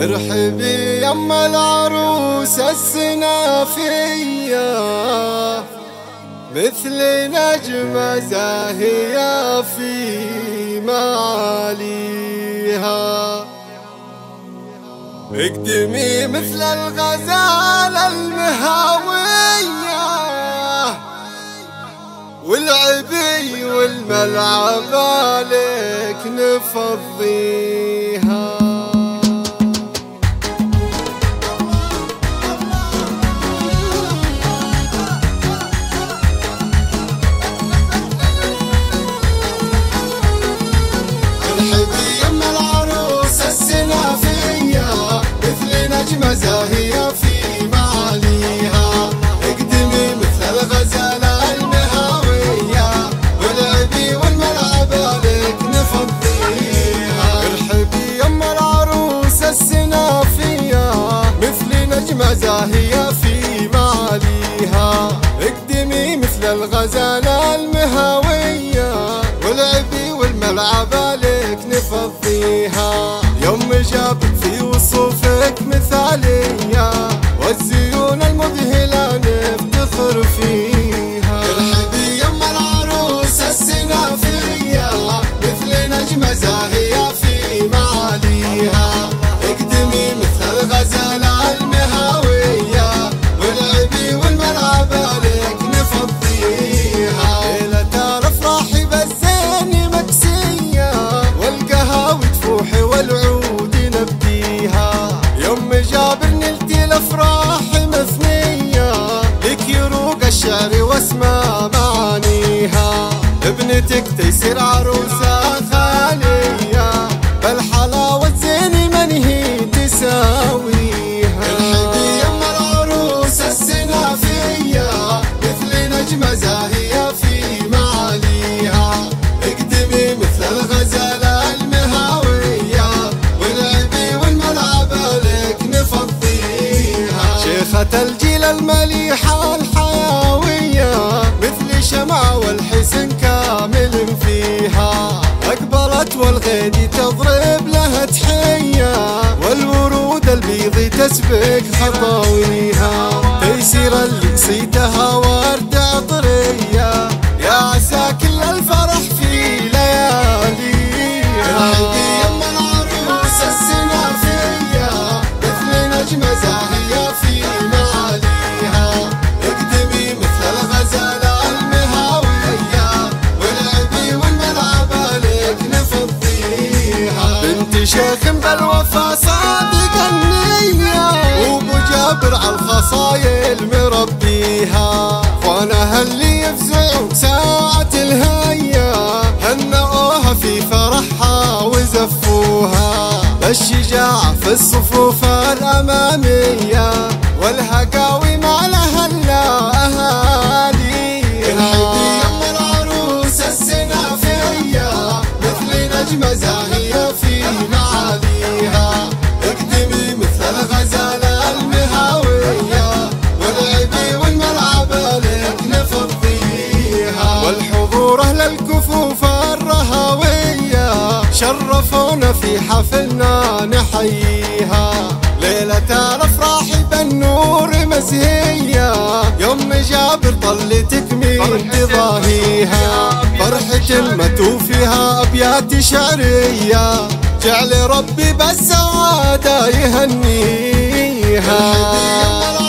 ارحبي يما العروس السنافية، مثل نجمة زاهية في معاليها. اقدمي مثل الغزالة المهاوية، والعبي والملعب عليك نفضيها. نجمة زاهية في معاليها، اقدمي مثل الغزالة المهاوية، والعبي والملعب عليك نفضيها. ارحبي يما العروس السنافية، مثل نجمة زاهية في معاليها، اقدمي مثل الغزالة المهاوية، والعبي والملعب عليك نفضيها. يوم جابك في وصوفك مثالية، والزيون المذهلة نفتخر فيها. ارحبي يما العروس السنافية، مثل نجمة زاهية في معاليها، اقدمي مثل الغزالة المهاوية، والعبي والملعب عليك نفضيها. ليلة الافراح بالزين مكسية، والقهاوي تفوحي والعود نبديها. يوم جابر نلتي الافراح مثنية، لك يروق الشعر واسمع معانيها. ابنتك تيسير عروسة خالية، بالحلاوة زين من هي تساويها. ارحبي يما العروس السنافية، مثل نجمة زاهية في معاليها، اقدمي مثل الغزالة المهاوية، والعبي والملعب عليك نفضيها. شيخة الجيل المليحة الحيوية، مثل شمعة والحسن كامل فيها، أقبلت والغيد تضرب لها تحية، والورود البيض تسبق خطاويها. تيسير اللي نسيتها وردة طرية، يا عسى كل الفرح في لياليها. ارحبي يما العروس السنافية، مثل نجمة زاهية في معاليها، اقدمي مثل الغزالة المهاوية، والعبي والملعب عليك نفضيها. بنت شيخ بالوفا صادق النية، وابو جابر على الخصايل مربيها. اخوانها اللي يفزعوا ساعة الهية، هنئوها في فرحها وزفوها. الشجاعة في الصفوف الأمامية، والهقاوي ما لها إلا أهاليها. ارحبي يما العروس السنافية، مثل نجمة زاهية في معاليها، اقدمي مثل الغزالة المهاوية، والعبي والملعب عليك نفضيها. والحضور أهل الكفوف الرهاوية، شرفونا في حفلنا نحييها. ليلة الافراح بالنور مزهية، يوم جابر طلتك مين تضاهيها. فرحة المتو فيها ابيات شعرية، جعل ربي بالسعادة يهنيها.